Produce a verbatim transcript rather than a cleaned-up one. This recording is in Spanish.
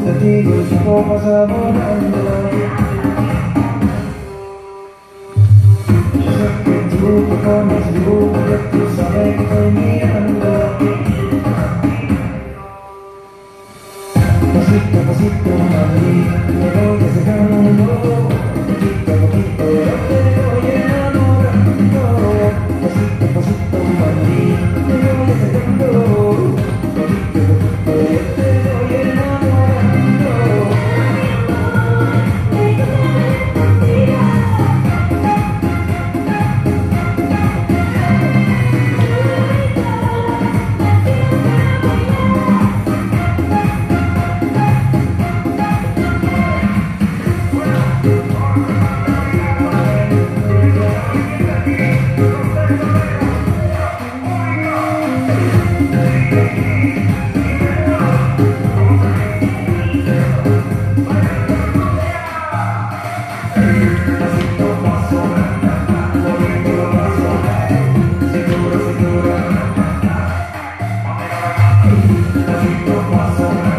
testigo, el tiempo pasa volando. Yo sé que tú te pones tú, que tú sabes que estoy mirando. Pasito a pasito, mami, me voy acercando. Poquito a poquito, yo te voy enamorando. Pasito a pasito, mami, me voy acercando. Poquito a poquito, yo te voy enamorando. Pasito a paso.